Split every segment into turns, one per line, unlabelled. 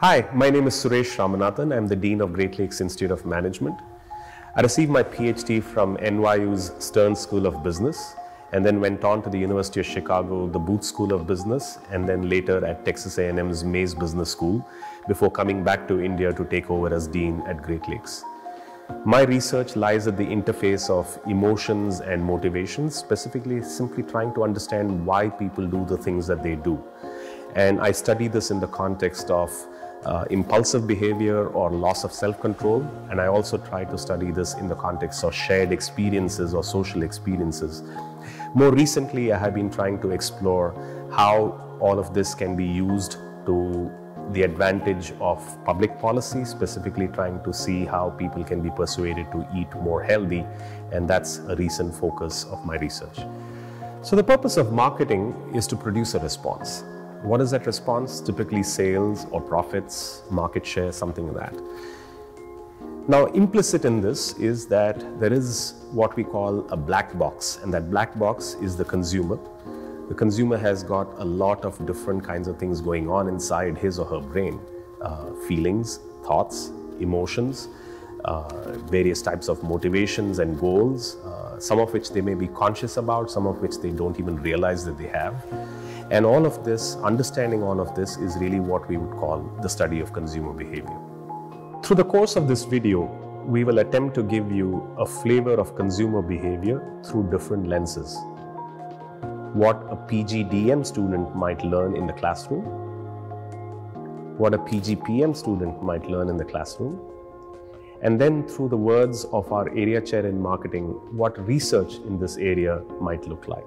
Hi, my name is Suresh Ramanathan. I'm the Dean of Great Lakes Institute of Management. I received my PhD from NYU's Stern School of Business and then went on to the University of Chicago, the Booth School of Business, and then later at Texas A&M's Mays Business School before coming back to India to take over as Dean at Great Lakes. My research lies at the interface of emotions and motivations, specifically simply trying to understand why people do the things that they do. And I study this in the context of impulsive behavior or loss of self-control, and I also try to study this in the context of shared experiences or social experiences. More recently, I have been trying to explore how all of this can be used to the advantage of public policy, specifically trying to see how people can be persuaded to eat more healthy, and that's a recent focus of my research. So the purpose of marketing is to produce a response. What is that response? Typically sales or profits, market share, something like that. Now, implicit in this is that there is what we call a black box, and that black box is the consumer. The consumer has got a lot of different kinds of things going on inside his or her brain. Feelings, thoughts, emotions, various types of motivations and goals, some of which they may be conscious about, some of which they don't even realize that they have. And all of this, understanding all of this, is really what we would call the study of consumer behavior. Through the course of this video, we will attempt to give you a flavor of consumer behavior through different lenses. What a PGDM student might learn in the classroom, what a PGPM student might learn in the classroom, and then through the words of our area chair in marketing, what research in this area might look like.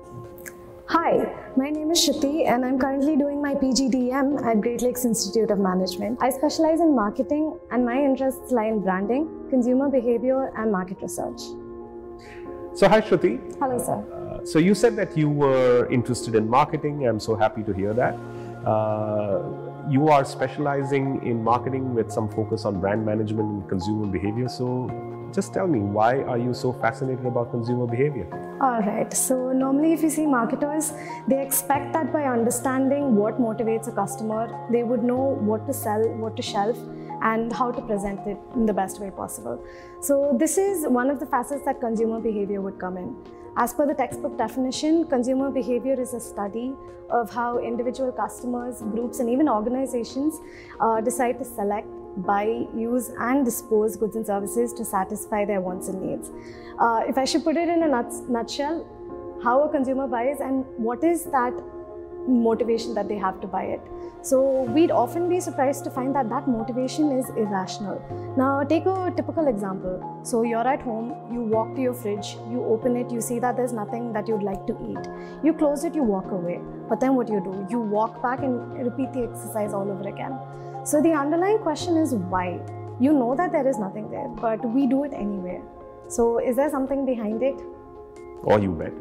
Hi, my name is Shruti and I'm currently doing my PGDM at Great Lakes Institute of Management. I specialize in marketing and my interests lie in branding, consumer behavior and market research.
So hi Shruti.
Hello sir.
So you said that you were interested in marketing. I'm so happy to hear that. You are specializing in marketing with some focus on brand management and consumer behavior. So just tell me, why are you so fascinated about consumer behavior?
Alright, so normally if you see marketers, they expect that by understanding what motivates a customer, they would know what to sell, what to shelf, and how to present it in the best way possible. So this is one of the facets that consumer behavior would come in. As per the textbook definition, consumer behavior is a study of how individual customers, groups, and even organizations decide to select, buy, use, and dispose goods and services to satisfy their wants and needs. If I should put it in a nutshell, how a consumer buys and what is that motivation that they have to buy it. So we'd often be surprised to find that that motivation is irrational. Now take a typical example. So you're at home, you walk to your fridge, you open it, you see that there's nothing that you'd like to eat. You close it, you walk away. But then what do? You walk back and repeat the exercise all over again. So the underlying question is why? You know that there is nothing there, but we do it anyway. So is there something behind it?
Oh, you bet.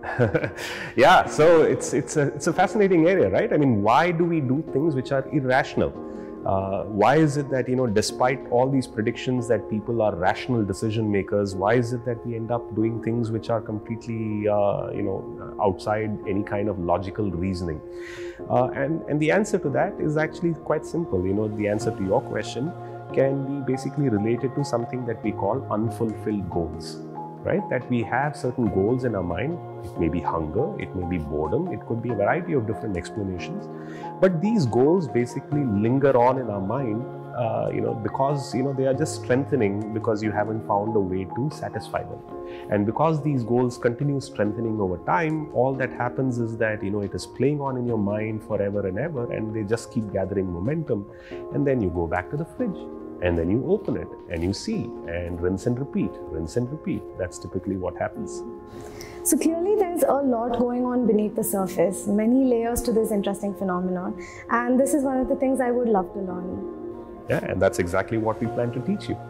Yeah, so it's a fascinating area, right? I mean, why do we do things which are irrational? Why is it that, despite all these predictions that people are rational decision makers, why is it that we end up doing things which are completely, outside any kind of logical reasoning? And the answer to that is actually quite simple. The answer to your question can be basically related to something that we call unfulfilled goals. Right? That we have certain goals in our mind. It may be hunger, it may be boredom, it could be a variety of different explanations. But these goals basically linger on in our mind, because they are just strengthening because you haven't found a way to satisfy them. And because these goals continue strengthening over time, all that happens is that it is playing on in your mind forever and ever, and they just keep gathering momentum. And then you go back to the fridge. And then you open it and you see, and rinse and repeat, rinse and repeat. That's typically what happens.
So clearly there's a lot going on beneath the surface, many layers to this interesting phenomenon. And this is one of the things I would love to learn.
Yeah, and that's exactly what we plan to teach you.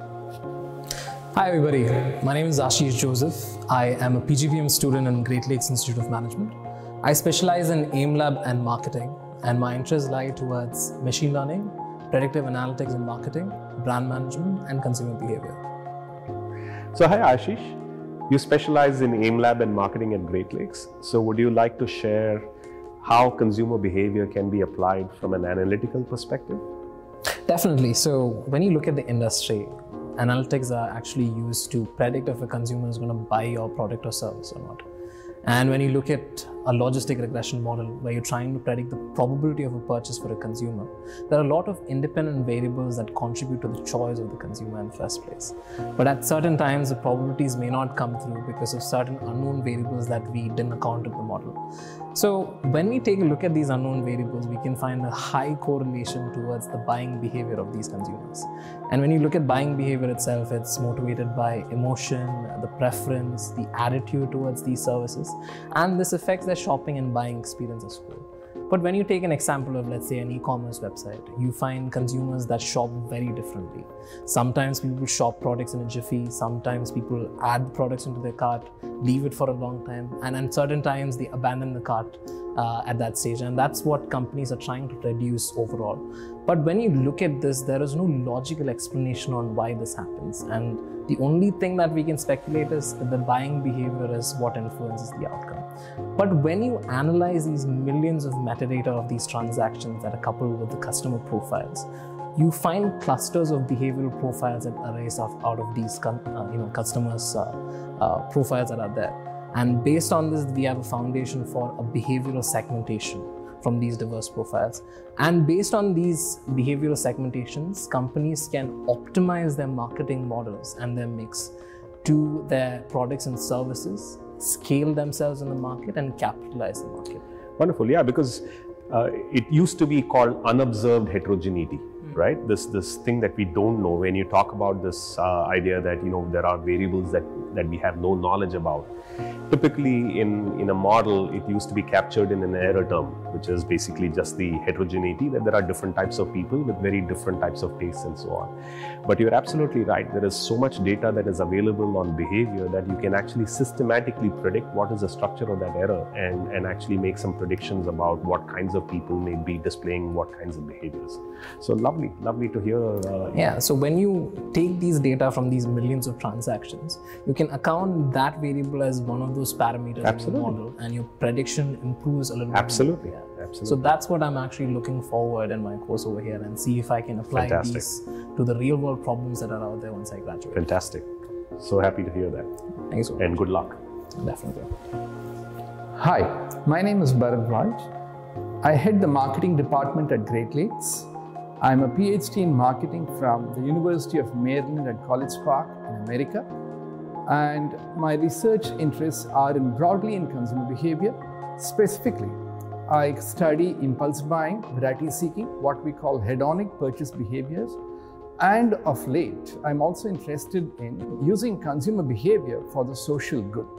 Hi everybody, my name is Ashish Joseph. I am a PGPM student in Great Lakes Institute of Management. I specialize in AIM Lab and marketing, and my interests lie towards machine learning, predictive analytics in marketing, brand management, and consumer behavior.
So hi Ashish, you specialize in AIM Lab and marketing at Great Lakes. So would you like to share how consumer behavior can be applied from an analytical perspective?
Definitely. So when you look at the industry, analytics are actually used to predict if a consumer is going to buy your product or service or not. And when you look at a logistic regression model where you're trying to predict the probability of a purchase for a consumer, there are a lot of independent variables that contribute to the choice of the consumer in the first place. But at certain times, the probabilities may not come through because of certain unknown variables that we didn't account in the model. So when we take a look at these unknown variables, we can find a high correlation towards the buying behavior of these consumers. And when you look at buying behavior itself, it's motivated by emotion, the preference, the attitude towards these services, and this affects their shopping and buying experience as well. But when you take an example of, let's say, an e-commerce website, you find consumers that shop very differently. Sometimes people shop products in a jiffy, sometimes people add products into their cart, leave it for a long time, and at certain times they abandon the cart at that stage. And that's what companies are trying to reduce overall. But when you look at this, there is no logical explanation on why this happens. And the only thing that we can speculate is that the buying behavior is what influences the outcome. But when you analyze these millions of metadata of these transactions that are coupled with the customer profiles, you find clusters of behavioral profiles that arise out of these customers' profiles that are there. And based on this, we have a foundation for a behavioral segmentation from these diverse profiles. And based on these behavioral segmentations, companies can optimize their marketing models and their mix to their products and services, scale themselves in the market, and capitalize the market.
Wonderful, yeah, because it used to be called unobserved heterogeneity, right? This thing that we don't know. When you talk about this idea that there are variables that we have no knowledge about. Typically in a model, it used to be captured in an error term, which is basically just the heterogeneity, that there are different types of people with very different types of tastes and so on. But you're absolutely right. There is so much data that is available on behavior that you can actually systematically predict what is the structure of that error and actually make some predictions about what kinds of people may be displaying what kinds of behaviors. So lovely to hear.
Yeah, so when you take these data from these millions of transactions, you can account that variable as one of those parameters in the model, and your prediction improves a little bit.
Absolutely.
Yeah.
Absolutely.
So that's what I'm actually looking forward in my course over here, and see if I can apply these to the real world problems that are out there once I graduate.
Fantastic. So happy to hear that.
Thanks.
And good luck.
Definitely.
Hi, my name is Bharadwaj. I head the marketing department at Great Lakes. I'm a PhD in marketing from the University of Maryland at College Park in America. And my research interests are broadly in consumer behavior. Specifically, I study impulse buying, variety seeking, what we call hedonic purchase behaviors. And of late, I'm also interested in using consumer behavior for the social good.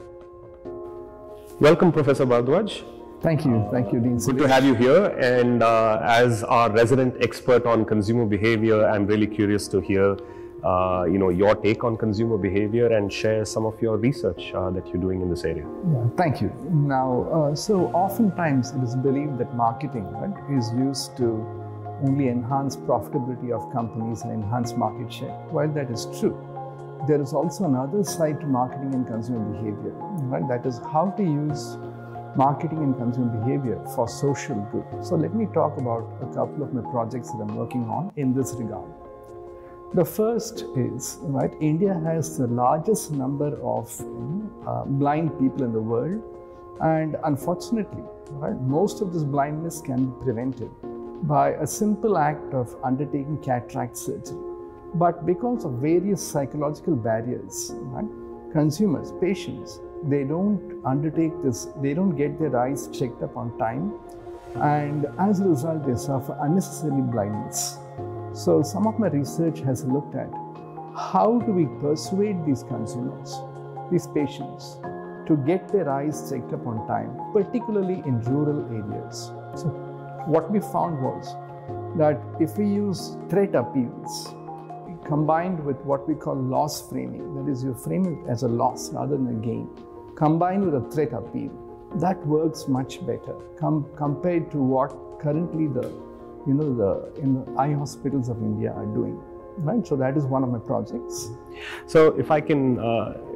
Welcome, Professor Bharadwaj.
Thank you, Dean.
Good to have you here. And as our resident expert on consumer behavior, I'm really curious to hear your take on consumer behavior and share some of your research that you're doing in this area.
Yeah, thank you. Now, so oftentimes it is believed that marketing is used to only enhance profitability of companies and enhance market share. While that is true, there is also another side to marketing and consumer behavior, right? That is how to use marketing and consumer behavior for social good. So let me talk about a couple of my projects that I'm working on in this regard. The first is, right, India has the largest number of blind people in the world, and unfortunately, right, most of this blindness can be prevented by a simple act of undertaking cataract surgery. But because of various psychological barriers, right, consumers, patients, they don't undertake this, they don't get their eyes checked up on time, and as a result, they suffer unnecessary blindness. So some of my research has looked at how do we persuade these consumers, these patients, to get their eyes checked up on time, particularly in rural areas. So what we found was that if we use threat appeals combined with what we call loss framing, that is, you frame it as a loss rather than a gain, combined with a threat appeal, that works much better compared to what currently in the eye hospitals of India are doing, right? So that is one of my projects.
So if I can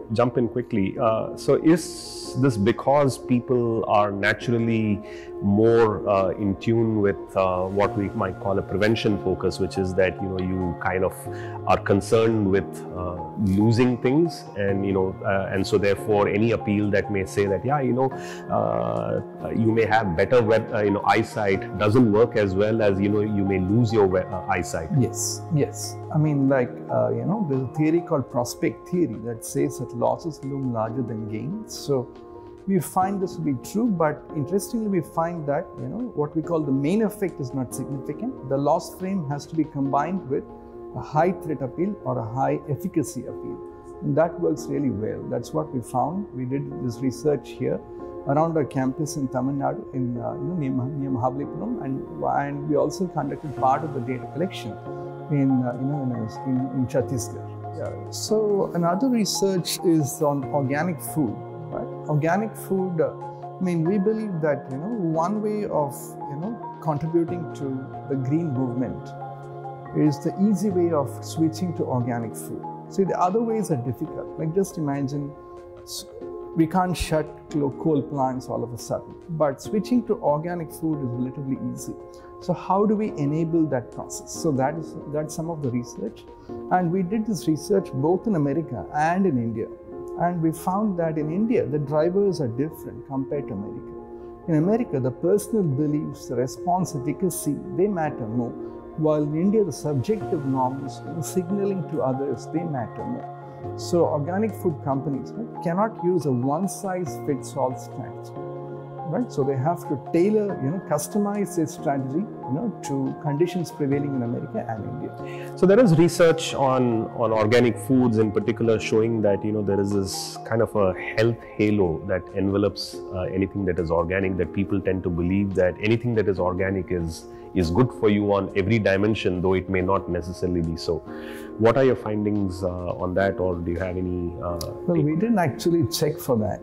jump in quickly. So is this because people are naturally more in tune with what we might call a prevention focus, which is that, you know, you kind of are concerned with losing things, and, you know, and so therefore any appeal that may say that, yeah, you know, you may have better eyesight doesn't work as well as, you know, you may lose your eyesight.
Yes, yes. I mean, like, you know, there's a theory called prospect theory that says that losses loom larger than gains. So we find this to be true, but interestingly, we find that, you know, what we call the main effect is not significant. The loss frame has to be combined with a high threat appeal or a high efficacy appeal. And that works really well. That's what we found. We did this research here around our campus in Tamil Nadu, in near Mahabalipuram, and we also conducted part of the data collection in Chhattisgarh. Yeah. So another research is on organic food. Right? Organic food. I mean, we believe that, you know, one way of, you know, contributing to the green movement is the easy way of switching to organic food. See, the other ways are difficult. Like, just imagine, we can't shut coal plants all of a sudden, but switching to organic food is relatively easy. So how do we enable that process? So that's some of the research, and we did this research both in America and in India, and we found that in India the drivers are different compared to America. In America, the personal beliefs, the response efficacy, they matter more, while in India the subjective norms, signaling to others, they matter more. So organic food companies, right, cannot use a one-size-fits-all strategy, right? So they have to tailor, you know, customize their strategy, you know, to conditions prevailing in America and India.
So there is research on organic foods in particular showing that, you know, there is this kind of a health halo that envelops anything that is organic, that people tend to believe that anything that is organic is good for you on every dimension, though it may not necessarily be so. What are your findings on that, or do you have any?
Well, we didn't actually check for that.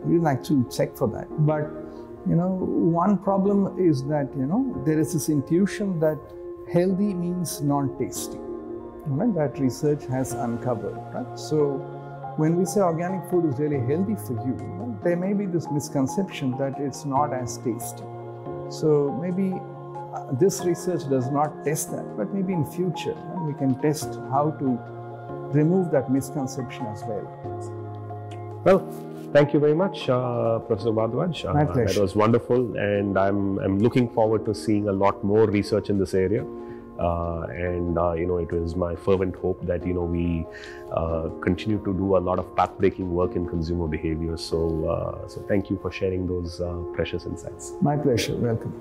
But, you know, one problem is that, you know, there is this intuition that healthy means non-tasty. Right? That research has uncovered. Right? So when we say organic food is really healthy for you, right, there may be this misconception that it's not as tasty. So maybe this research does not test that, but maybe in future we can test how to remove that misconception as well.
Well, thank you very much, Professor Bharadwaj.
My pleasure.
That was wonderful, and I'm looking forward to seeing a lot more research in this area. You know, it is my fervent hope that, you know, we continue to do a lot of path-breaking work in consumer behavior. So thank you for sharing those precious insights.
My pleasure. Welcome.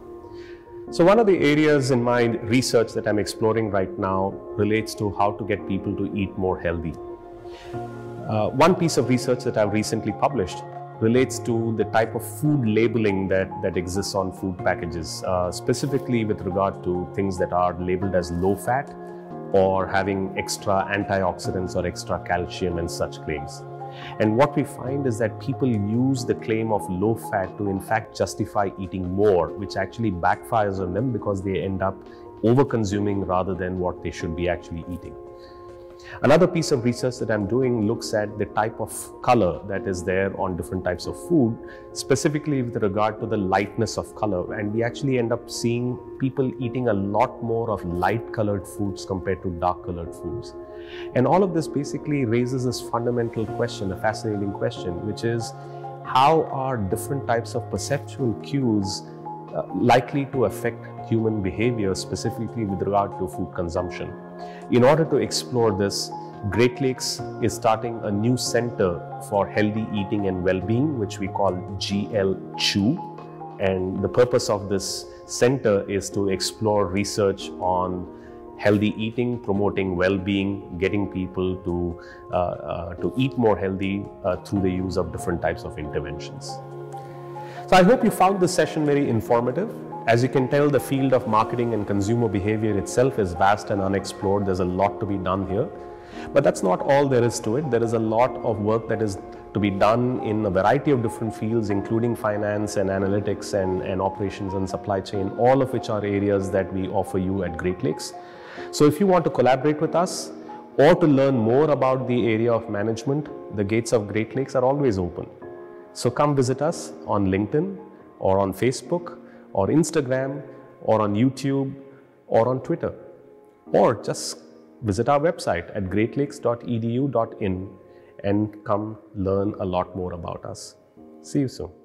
So one of the areas in my research that I'm exploring right now relates to how to get people to eat more healthy. One piece of research that I've recently published relates to the type of food labeling that exists on food packages, specifically with regard to things that are labeled as low fat or having extra antioxidants or extra calcium and such claims. And what we find is that people use the claim of low fat to in fact justify eating more, which actually backfires on them because they end up over-consuming rather than what they should be actually eating. Another piece of research that I'm doing looks at the type of color that is there on different types of food, specifically with regard to the lightness of color. And we actually end up seeing people eating a lot more of light colored foods compared to dark colored foods. And all of this basically raises this fundamental question, a fascinating question, which is how are different types of perceptual cues likely to affect human behavior, specifically with regard to food consumption. In order to explore this, Great Lakes is starting a new center for healthy eating and well-being, which we call GL-CHEW. And the purpose of this center is to explore research on healthy eating, promoting well-being, getting people to eat more healthy through the use of different types of interventions. So I hope you found this session very informative. As you can tell, the field of marketing and consumer behavior itself is vast and unexplored. There's a lot to be done here. But that's not all there is to it. There is a lot of work that is to be done in a variety of different fields, including finance and analytics and operations and supply chain, all of which are areas that we offer you at Great Lakes. So if you want to collaborate with us, or to learn more about the area of management, the gates of Great Lakes are always open. So come visit us on LinkedIn or on Facebook or Instagram or on YouTube or on Twitter, or just visit our website at greatlakes.edu.in and come learn a lot more about us. See you soon.